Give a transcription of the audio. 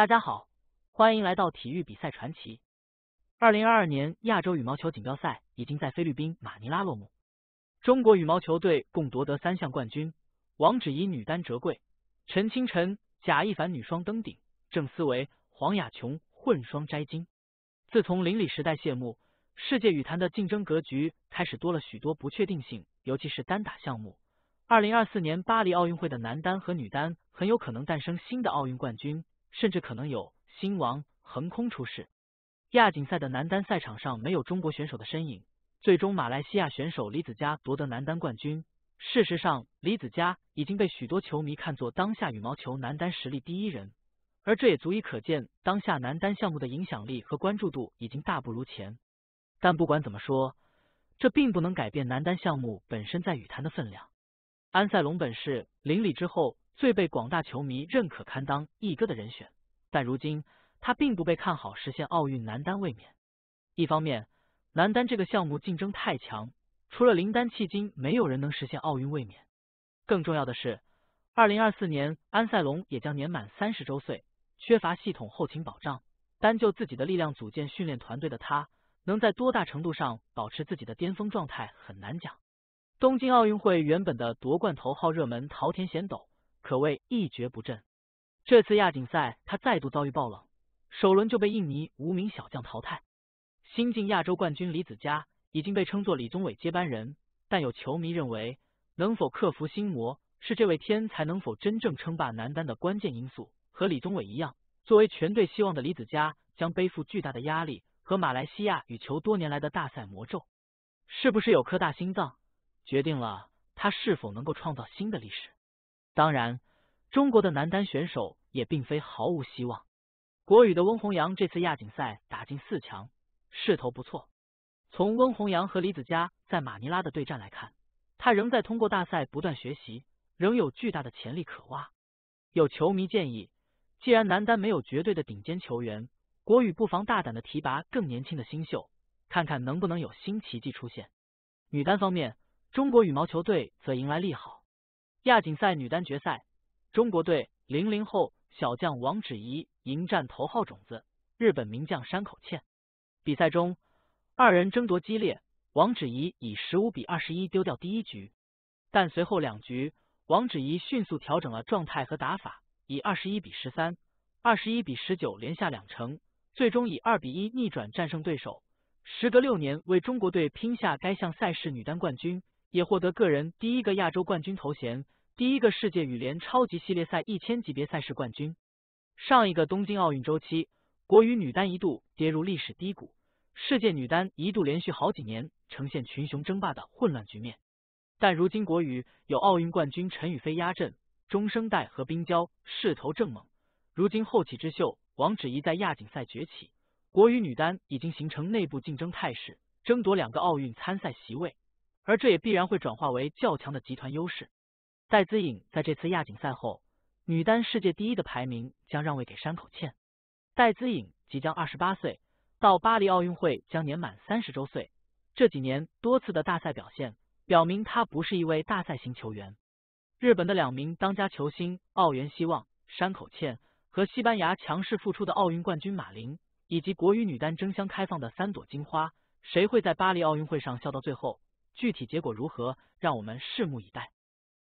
大家好，欢迎来到体育比赛传奇。2022年亚洲羽毛球锦标赛已经在菲律宾马尼拉落幕，中国羽毛球队共夺得3项冠军，王芷怡女单折桂，陈清晨、贾一凡女双登顶，郑思维、黄雅琼混双摘金。自从邻里时代谢幕，世界羽坛的竞争格局开始多了许多不确定性，尤其是单打项目。2024年巴黎奥运会的男单和女单很有可能诞生新的奥运冠军，甚至可能有新王横空出世。亚锦赛的男单赛场上没有中国选手的身影，最终马来西亚选手李子嘉夺得男单冠军。事实上，李子嘉已经被许多球迷看作当下羽毛球男单实力第一人，而这也足以可见当下男单项目的影响力和关注度已经大不如前。但不管怎么说，这并不能改变男单项目本身在羽坛的分量。安塞龙本是邻里之后最被广大球迷认可堪当一哥的人选，但如今他并不被看好实现奥运男单卫冕。一方面，男单这个项目竞争太强，除了林丹迄今没有人能实现奥运卫冕。更重要的是，2024年安塞龙也将年满30周岁，缺乏系统后勤保障，单就自己的力量组建训练团队的他，能在多大程度上保持自己的巅峰状态很难讲。东京奥运会原本的夺冠头号热门桃田贤斗可谓一蹶不振，这次亚锦赛他再度遭遇爆冷，首轮就被印尼无名小将淘汰。新晋亚洲冠军李子嘉已经被称作李宗伟接班人，但有球迷认为，能否克服心魔是这位天才能否真正称霸男单的关键因素。和李宗伟一样，作为全队希望的李子嘉将背负巨大的压力和马来西亚羽球多年来的大赛魔咒。是不是有颗大心脏，决定了他是否能够创造新的历史。当然，中国的男单选手也并非毫无希望。国羽的温宏洋这次亚锦赛打进4强，势头不错。从温宏洋和李子嘉在马尼拉的对战来看，他仍在通过大赛不断学习，仍有巨大的潜力可挖。有球迷建议，既然男单没有绝对的顶尖球员，国羽不妨大胆的提拔更年轻的新秀，看看能不能有新奇迹出现。女单方面，中国羽毛球队则迎来利好。亚锦赛女单决赛，中国队00后小将王芷怡迎战头号种子日本名将山口茜。比赛中，二人争夺激烈，王芷怡以15比21丢掉第一局，但随后2局，王芷怡迅速调整了状态和打法，以21比13、21比19连下2城，最终以2比1逆转战胜对手。时隔6年为中国队拼下该项赛事女单冠军，也获得个人第1个亚洲冠军头衔，第1个世界羽联超级系列赛1000级别赛事冠军。上一个东京奥运周期，国羽女单一度跌入历史低谷，世界女单一度连续好几年呈现群雄争霸的混乱局面。但如今国羽有奥运冠军陈雨菲压阵，中生代和冰娇势头正猛。如今后起之秀王芷怡在亚锦赛崛起，国羽女单已经形成内部竞争态势，争夺2个奥运参赛席位，而这也必然会转化为较强的集团优势。戴资颖在这次亚锦赛后，女单世界第1的排名将让位给山口茜。戴资颖即将28岁，到巴黎奥运会将年满30周岁。这几年多次的大赛表现，表明她不是一位大赛型球员。日本的2名当家球星奥原希望、山口茜和西班牙强势复出的奥运冠军马琳，以及国羽女单争相开放的3朵金花，谁会在巴黎奥运会上笑到最后？具体结果如何，让我们拭目以待。